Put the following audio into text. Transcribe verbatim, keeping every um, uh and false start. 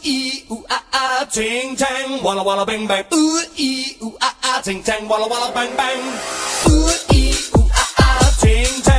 ee ooh ah ah, ting tang, walla walla bang bang. Ooh ee ooh ah ah, ting tang, walla walla bang bang. Ooh ee ooh ah ah, ting tang.